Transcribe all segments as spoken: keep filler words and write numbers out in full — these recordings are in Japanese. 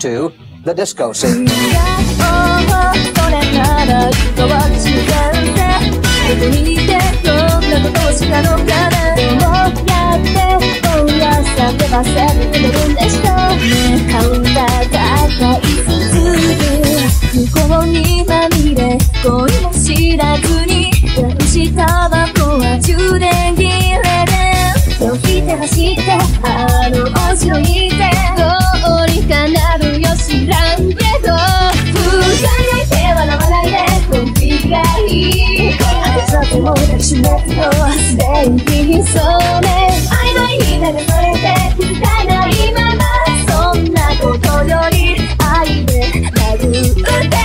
to the disco scene. それなら人は自然で僕にいてどんなことをしたのかな。どうやってどうやって叫ばせてくれるんでしょうね。カウンターが赤い続く向こうにまみれ恋も知らずに失ったバコは充電切れで手を引いて走ってあのお城にいてどうにかなるよ知らんけど笑いて笑わないで本気がいい当てちゃっても抱きしめてよすでにピンそうね曖昧に流されて気づかないままそんなことより愛で殴って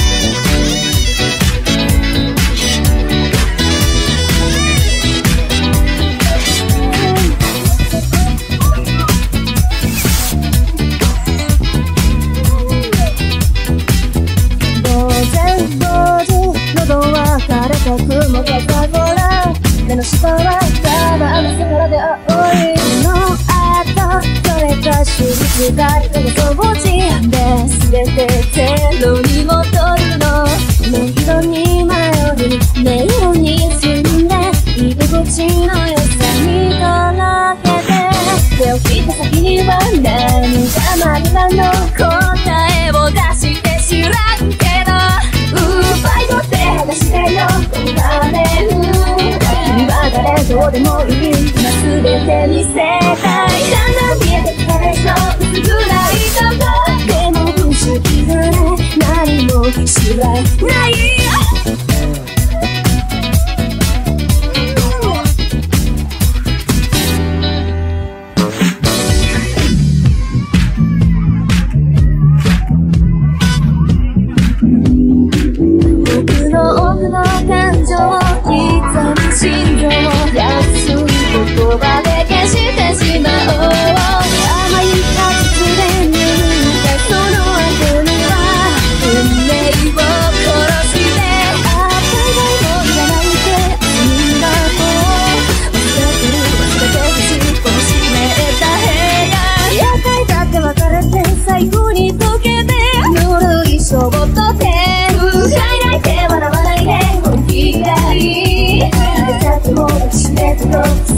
雲がかごら目の下はただあの空で青いの後それが手術が人が掃除で全てゼロに戻るの音色に迷い音色に住んで居心地の良さにとろけて手を引いた先には何がまるなの答えを出して知らんけどバイトって話してよ君は誰どうでもいい今すべて見せたいだんだん見えてきたでしょ薄暗いとこでも不思議だね何も知らない心情を安い言葉で消してしまおう甘い果実で見たその後には運命を殺してあったがもいらないってみんなも忘れてる忘れてほしいこの湿った部屋厄介だって別れて最後に溶けてぬるいショートテープ笑いて笑わないで本気がいいもう閉めてよ